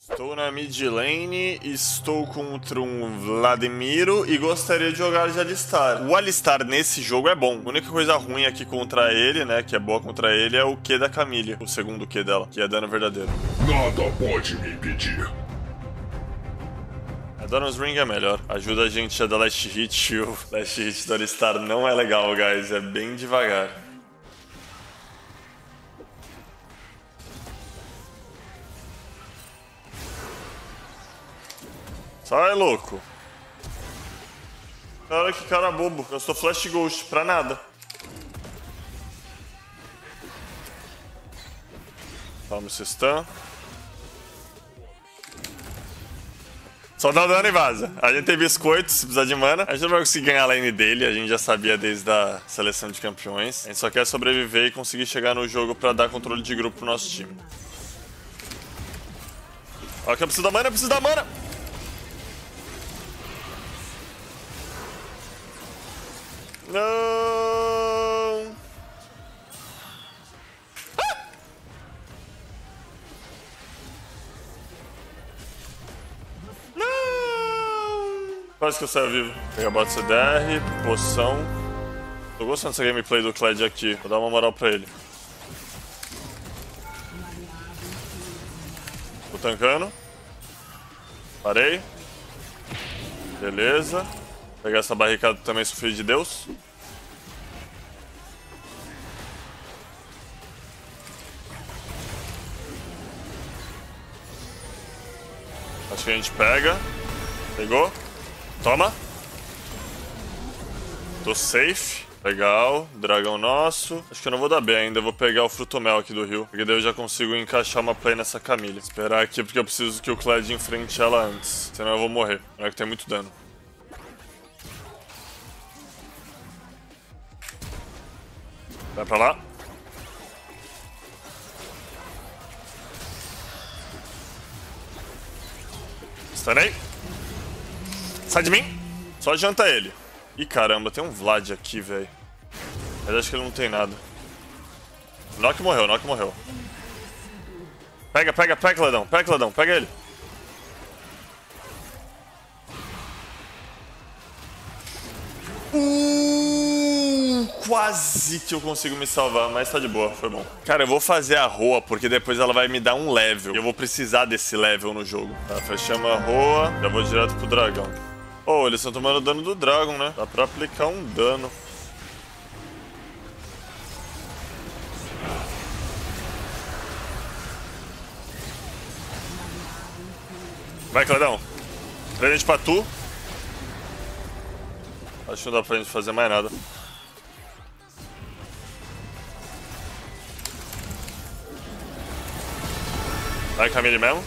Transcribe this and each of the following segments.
Estou na mid lane, estou contra um Vladimiro e gostaria de jogar de Alistar. O Alistar nesse jogo é bom. A única coisa ruim aqui contra ele, né, que é boa contra ele, é o Q da Camille. O segundo Q dela, que é dano verdadeiro. Nada pode me impedir. A Doran's Ring é melhor. Ajuda a gente a dar last hit. O last hit do Alistar não é legal, guys. É bem devagar. Sai, louco. Cara, que cara bobo. Eu sou Flash Ghost, pra nada. Toma esse stun. Só dá dano e vaza. A gente tem biscoito, se precisar de mana. A gente não vai conseguir ganhar a lane dele, a gente já sabia desde a seleção de campeões. A gente só quer sobreviver e conseguir chegar no jogo pra dar controle de grupo pro nosso time. Ó, que eu preciso da mana, eu preciso da mana! Não! Ah! Não! Quase que eu saio vivo. Pegar bota CDR, poção. Tô gostando dessa gameplay do Kled aqui. Vou dar uma moral pra ele. Tô tancando. Parei. Beleza. Pegar essa barricada também, sou filho de Deus. Acho que a gente pega. Pegou. Toma. Tô safe. Legal. Dragão nosso. Acho que eu não vou dar bem ainda. Eu vou pegar o frutomel aqui do rio. Porque daí eu já consigo encaixar uma play nessa Camille. Esperar aqui porque eu preciso que o Kled enfrente ela antes. Senão eu vou morrer. Não é que tem muito dano. Vai pra lá. Stunei. Sai de mim. Só janta ele. Ih, caramba, tem um Vlad aqui, velho. Mas acho que ele não tem nada. Nock morreu, Nock morreu. Pega, Cladão. Pega, Cladão. Pega ele. Quase que eu consigo me salvar, mas tá de boa, foi bom. Cara, eu vou fazer a Roa, porque depois ela vai me dar um level. E eu vou precisar desse level no jogo. Tá, fechamos a Roa, já vou direto pro dragão. Oh, eles estão tomando dano do Dragon, né? Dá pra aplicar um dano. Vai, Cladão. Presente pra tu. Acho que não dá pra gente fazer mais nada. Vai, Camille mesmo.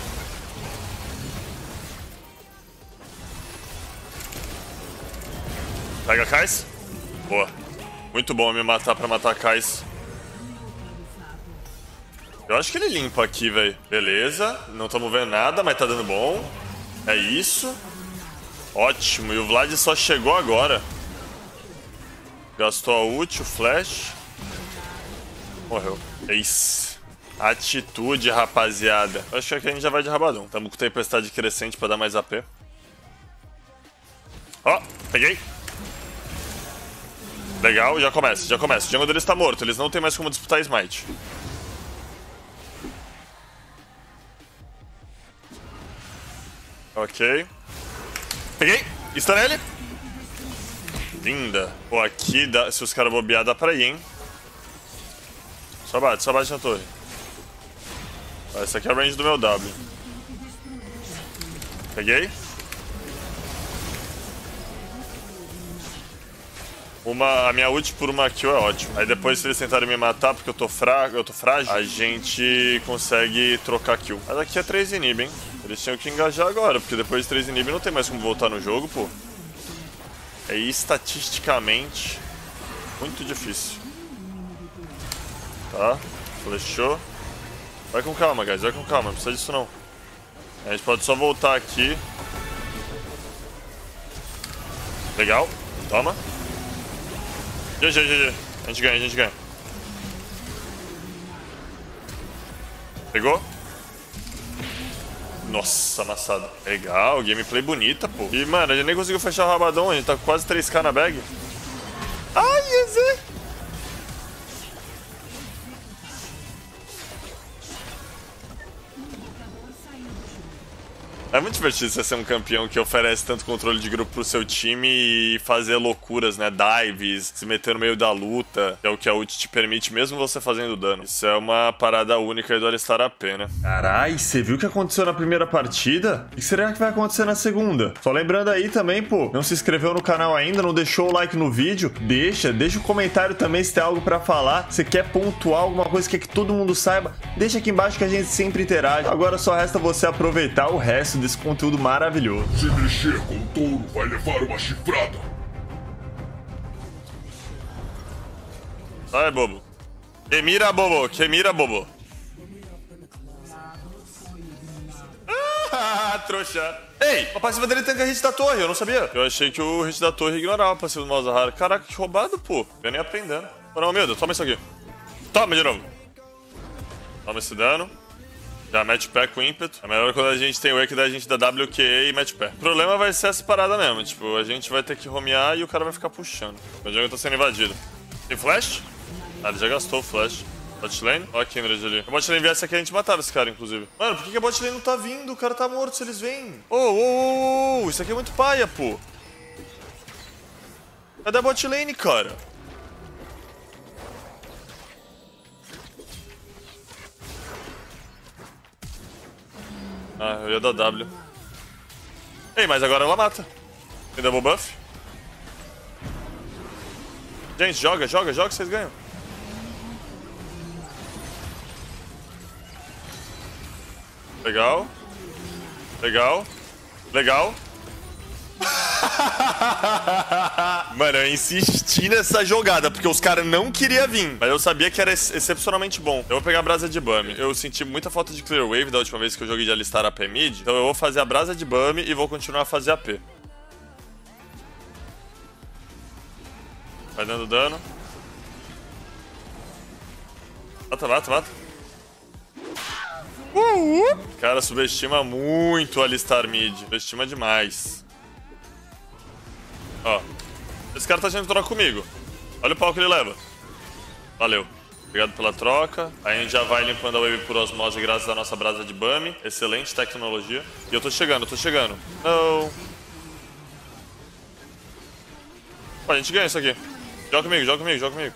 Pega a Kais. Boa. Muito bom me matar pra matar a Kais. Eu acho que ele limpa aqui, velho. Beleza. Não estamos vendo nada, mas tá dando bom. É isso. Ótimo. E o Vlad só chegou agora. Gastou a ult, o flash. Morreu. Ace. Atitude, rapaziada. Acho que aqui a gente já vai de rabadão. Tamo com tempestade crescente pra dar mais AP. Ó, peguei. Legal, já começa. O jungle deles tá morto. Eles não tem mais como disputar Smite. Ok. Peguei. Stun ele. Linda. Pô, aqui, dá, se os caras bobear, dá pra ir, hein. Só bate na torre. Esse aqui é o range do meu W. Peguei. A minha ult por uma kill é ótimo. Aí depois, se eles tentarem me matar porque eu tô frágil, a gente consegue trocar kill. Mas aqui é 3 inib, hein? Eles tinham que engajar agora, porque depois de 3 inib não tem mais como voltar no jogo, pô. É estatisticamente muito difícil. Tá, flechou. Vai com calma, guys, vai com calma, não precisa disso não. A gente pode só voltar aqui. Legal, toma. GG. A gente ganha. Pegou? Nossa, amassado. Legal, gameplay bonita, pô. E, mano, a gente nem conseguiu fechar o rabadão. A gente tá com quase 3k na bag. Ai, Eze! É muito divertido você ser um campeão que oferece tanto controle de grupo pro seu time e fazer loucuras, né? Dives, se meter no meio da luta, que é o que a ult te permite, mesmo você fazendo dano. Isso é uma parada única aí do Alistar AP, né? Carai, você viu o que aconteceu na primeira partida? O que será que vai acontecer na segunda? Só lembrando aí também, pô, não se inscreveu no canal ainda, não deixou o like no vídeo? Deixa o comentário também se tem algo pra falar. Se quer pontuar alguma coisa que quer que todo mundo saiba, deixa aqui embaixo que a gente sempre interage. Agora só resta você aproveitar o resto desse conteúdo maravilhoso. Se mexer com o touro, vai levar uma chifrada. Sai, bobo. Que mira, bobo. Que mira, bobo. Ah, trouxa. Ei, a passiva dele tanca hit da torre, eu não sabia. Eu achei que o hit da torre ignorava a passiva do Malzahar. Caraca, que roubado, pô. Eu nem aprendendo. Não, meu Deus, toma isso aqui. Toma de novo. Toma esse dano. Já mete pé com ímpeto. É melhor quando a gente tem o E que daí a gente dá WQE e mete pé. O problema vai ser essa parada mesmo. Tipo, a gente vai ter que romear e o cara vai ficar puxando. O jogo tá sendo invadido. Tem flash? Ah, ele já gastou o flash. Bot lane? Olha a Kindred ali. Se a bot lane viesse aqui, a gente matava esse cara, inclusive. Mano, por que a bot lane não tá vindo? O cara tá morto se eles vêm. Oh, isso aqui é muito paia, pô. Cadê a bot lane, cara? Ah, eu ia dar W. Ei, mas agora ela mata. Tem double buff? Gente, joga, que vocês ganham. Legal. Mano, eu insisti nessa jogada, porque os caras não queriam vir. Mas eu sabia que era excepcionalmente bom. Eu vou pegar a brasa de Bummy. Eu senti muita falta de clear wave da última vez que eu joguei de Alistar AP mid. Então eu vou fazer a brasa de Bummy e vou continuar a fazer AP. Vai dando dano. Mata. Cara, subestima muito o Alistar mid. Subestima demais. Ó. Esse cara tá tentando trocar comigo. Olha o pau que ele leva. Valeu. Obrigado pela troca. Aí a gente já vai limpando a wave por osmose graças à nossa brasa de Bummy. Excelente tecnologia. E eu tô chegando. Não. Pô, a gente ganha isso aqui. Joga comigo.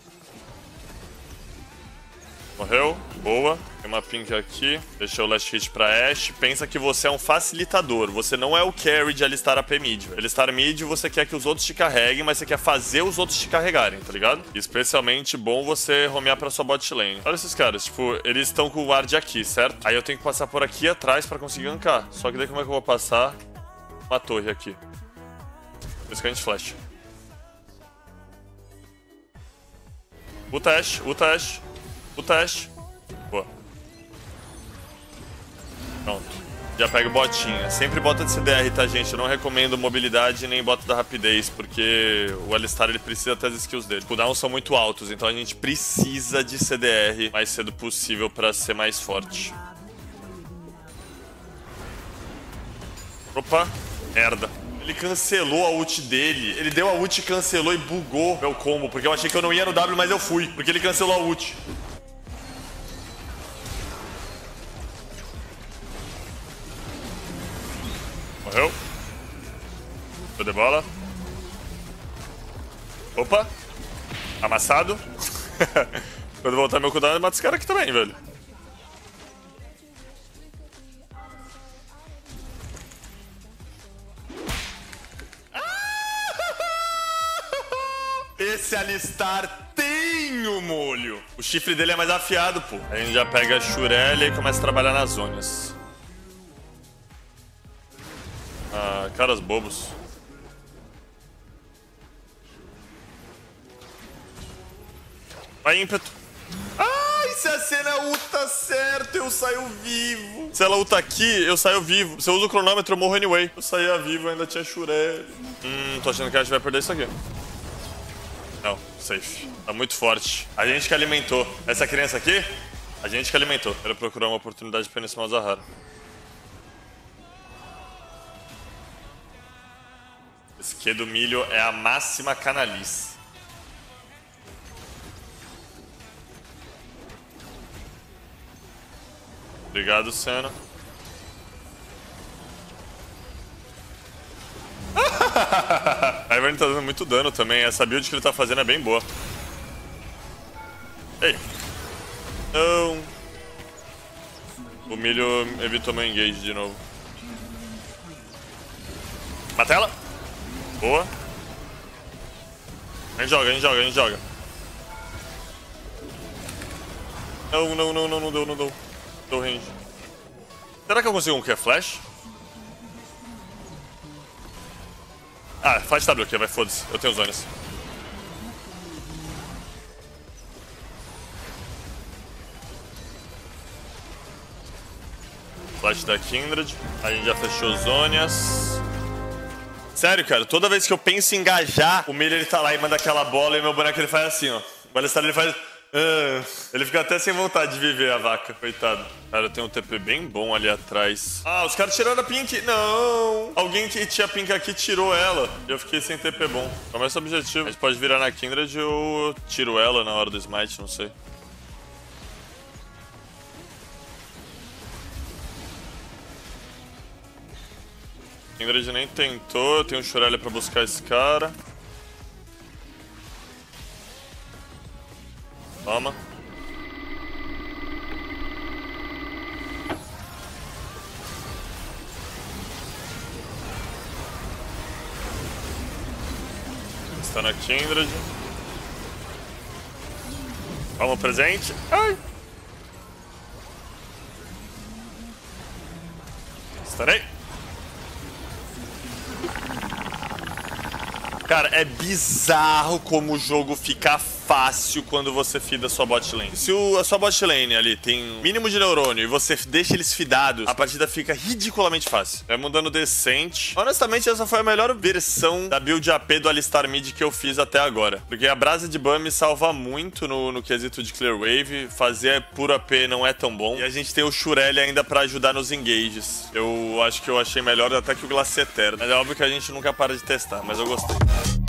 Morreu. Boa. Tem uma pink aqui. Deixa o last hit pra Ashe. Pensa que você é um facilitador. Você não é o carry de Alistar AP mid. Alistar mid, você quer que os outros te carreguem, mas você quer fazer os outros te carregarem, tá ligado? Especialmente bom você romear pra sua bot lane. Olha esses caras, tipo, eles estão com o ward aqui, certo? Aí eu tenho que passar por aqui atrás pra conseguir gankar. Só que daí como é que eu vou passar? Uma torre aqui. Por isso que a gente flash. Ulta Ashe. Boa. Pronto. Já pega botinha. Sempre bota de CDR, tá, gente? Eu não recomendo mobilidade nem bota da rapidez, porque o Alistar ele precisa ter as skills dele. Os cooldowns são muito altos, então a gente precisa de CDR o mais cedo possível pra ser mais forte. Opa, merda. Ele cancelou a ult dele. Ele deu a ult e cancelou e bugou meu combo, porque eu achei que eu não ia no W, mas eu fui, porque ele cancelou a ult. Morreu. Show de bola. Opa. Amassado. Quando voltar meu cooldown, eu mato esse cara aqui também, velho. Esse Alistar tem o molho. O chifre dele é mais afiado, pô. Aí a gente já pega a Shurelya e começa a trabalhar nas zonas. Ah, caras bobos. Vai, ímpeto. Ai, se a cena ulta certo, eu saio vivo. Se ela ulta aqui, eu saio vivo. Se eu uso o cronômetro, eu morro anyway. Eu saía vivo, ainda tinha Shurelya. Tô achando que a gente vai perder isso aqui. Não, safe. Tá muito forte. A gente que alimentou. Essa criança aqui, a gente que alimentou. Quero procurar uma oportunidade pra ir nesse Malzahar. Esse Q do milho é a máxima canalice. Obrigado, Senna. A Ivern tá dando muito dano também. Essa build que ele tá fazendo é bem boa. Ei. Não. O milho evitou meu engage de novo. Mata ela. Boa. A gente joga, a gente joga, a gente joga. Não, não, não, não, não deu, não deu. Deu range. Será que eu consigo um que é flash? Ah, flash W aqui, vai, foda-se. Eu tenho os zones. Flash da Kindred. A gente já fechou zônias. Sério, cara, toda vez que eu penso em engajar, o milho ele tá lá e manda aquela bola e meu boneco ele faz assim, ó. O Alistar ele faz... ele fica até sem vontade de viver, a vaca, coitado. Cara, tem um TP bem bom ali atrás. Ah, os caras tiraram a Pink. Não! Alguém que tinha Pink aqui tirou ela. E eu fiquei sem TP bom. Começa o objetivo. A gente pode virar na Kindred ou eu tiro ela na hora do smite, não sei. Kindred nem tentou. Eu tenho um Shurelya pra buscar esse cara. Toma. Está na Kindred. Vamos presente. Ai. Estarei. Cara, é bizarro como o jogo fica fácil quando você fida a sua bot lane. Se a sua bot lane ali tem um mínimo de neurônio e você deixa eles fidados, a partida fica ridiculamente fácil. Vai mudando decente. Honestamente, essa foi a melhor versão da build AP do Alistar Mid que eu fiz até agora. Porque a brasa de ban me salva muito no quesito de clear wave. Fazer puro AP não é tão bom. E a gente tem o Shurelya ainda pra ajudar nos engages. Eu acho que eu achei melhor até que o Glacier Eterno. Mas é óbvio que a gente nunca para de testar, mas eu gostei.